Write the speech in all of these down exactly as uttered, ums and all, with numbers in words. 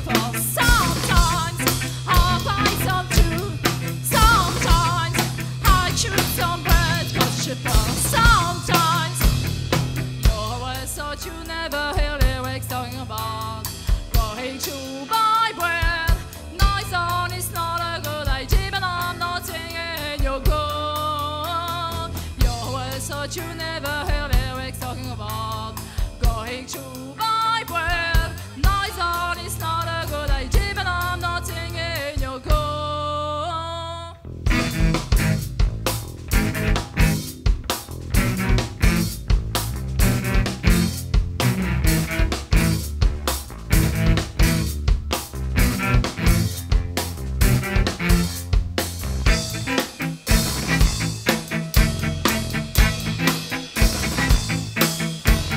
fall. Sometimes I buy some too. Sometimes I choose some bread cause she fall. Sometimes you always thought you never hear lyrics talking about going to buy bread. Nice on is not a good idea, but I'm not singing your good. You always thought you never hear lyrics talking about going to buy bread. Nice on is not a good idea, but I'm not singing your good.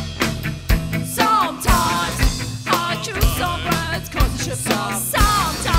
Sometimes